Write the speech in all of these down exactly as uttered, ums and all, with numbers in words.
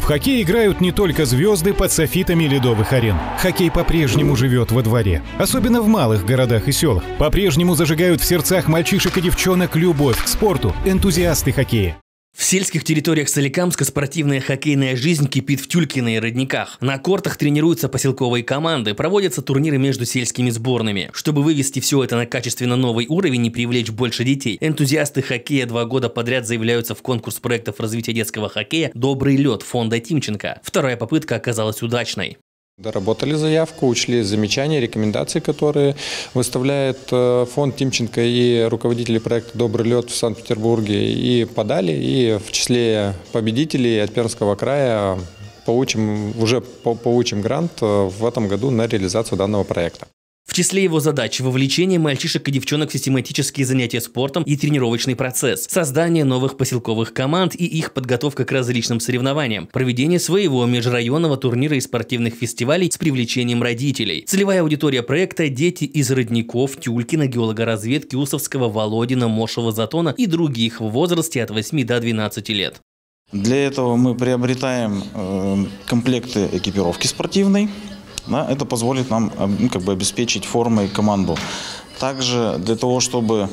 хоккей играют не только звезды под софитами ледовых арен. Хоккей по-прежнему живет во дворе. Особенно в малых городах и селах. По-прежнему зажигают в сердцах мальчишек и девчонок любовь к спорту энтузиасты хоккея. В сельских территориях Соликамска спортивная хоккейная жизнь кипит в Тюлькино и Родниках. На кортах тренируются поселковые команды, проводятся турниры между сельскими сборными. Чтобы вывести все это на качественно новый уровень и привлечь больше детей, энтузиасты хоккея два года подряд заявляются в конкурс проектов развития детского хоккея «Добрый лед» фонда Тимченко. Вторая попытка оказалась удачной. Доработали заявку, учли замечания, рекомендации, которые выставляет фонд Тимченко и руководители проекта «Добрый лед» в Санкт-Петербурге, и подали. И в числе победителей от Пермского края получим, уже получим грант в этом году на реализацию данного проекта. В числе его задач – вовлечение мальчишек и девчонок в систематические занятия спортом и тренировочный процесс, создание новых поселковых команд и их подготовка к различным соревнованиям, проведение своего межрайонного турнира и спортивных фестивалей с привлечением родителей. Целевая аудитория проекта – дети из Родников, Тюлькино, геологоразведки, Усовского, Володина, Мошева, Затона и других в возрасте от восьми до двенадцати лет. Для этого мы приобретаем э, комплекты экипировки спортивной. Да, это позволит нам ну, как бы обеспечить формой команду. Также для того, чтобы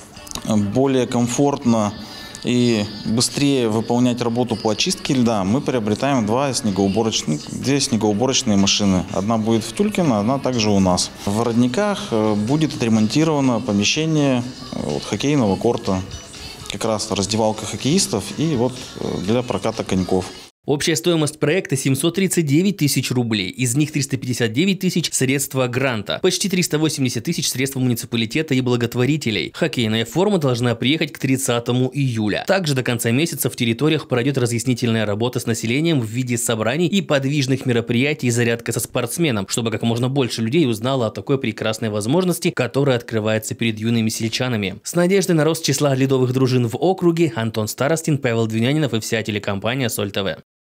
более комфортно и быстрее выполнять работу по очистке льда, мы приобретаем два снегоуборочных, две снегоуборочные машины. Одна будет в Тюлькино, одна также у нас. В Родниках будет отремонтировано помещение вот, хоккейного корта, как раз раздевалка хоккеистов и вот для проката коньков. Общая стоимость проекта семьсот тридцать девять тысяч рублей, из них триста пятьдесят девять тысяч средства гранта, почти триста восемьдесят тысяч средства муниципалитета и благотворителей. Хоккейная форма должна приехать к тридцатому июля. Также до конца месяца в территориях пройдет разъяснительная работа с населением в виде собраний и подвижных мероприятий и зарядка со спортсменом, чтобы как можно больше людей узнало о такой прекрасной возможности, которая открывается перед юными сельчанами. С надеждой на рост числа ледовых дружин в округе Антон Старостин, Павел Двинянинов и вся телекомпания Соль ТВ.